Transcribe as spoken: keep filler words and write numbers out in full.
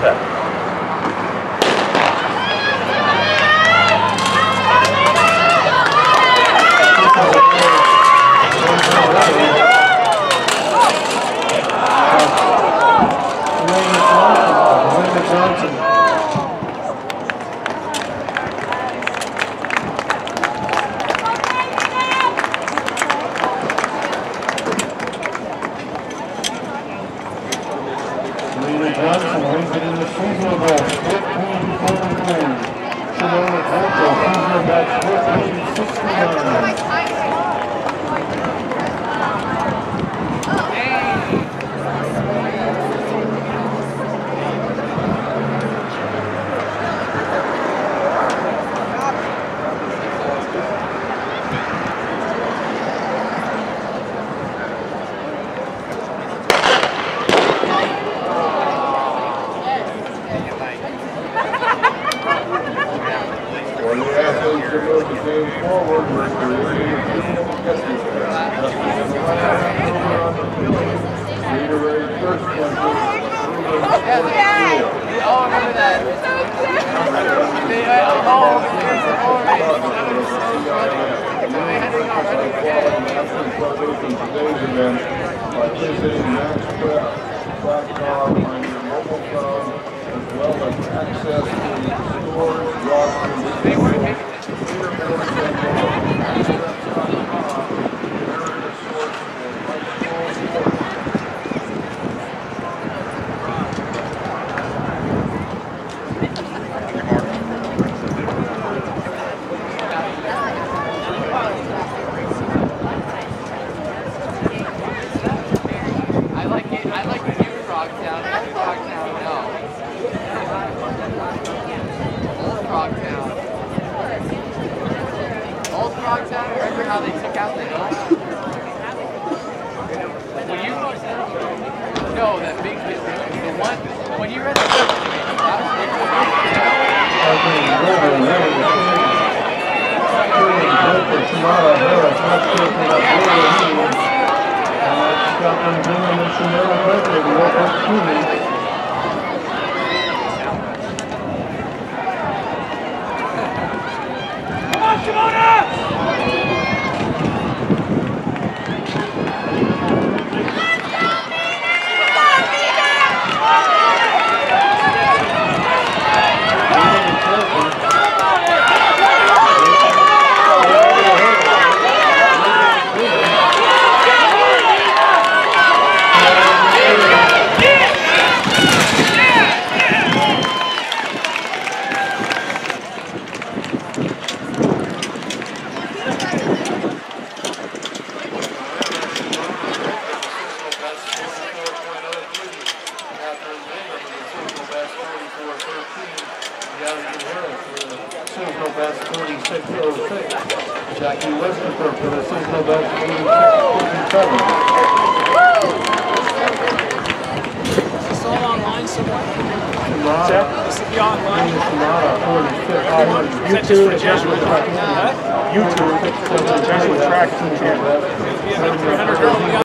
set. Johnson wins it in the seasonal ball, fourteen forty-three. Shimona Canto, seasonal match fourteen sixty-nine. Well, the athletes are moving the game forward with the lead first one. We all remember that. They all today's event by visiting max prep dot com on your mobile phone, as well as access to stores, rosters, I like it. I like the new Frogtown. The new Frogtown, no. Old Frogtown. Old Frogtown, remember how they took out the hill? When you... No, that big hit. The one... When you read the book, that was big. Scotland, England, and Shimona Bradley, the local students. Come on, Shimona! Seasonal best forty-six oh six. Jackie Westerford for the seasonal best forty-six fifty-seven. Is this all online somewhere? Shimada. This will be online. Shimada forty-six. Is that just for Jesuit? YouTube. YouTube. Jesuit track. Seasonal best. three hundred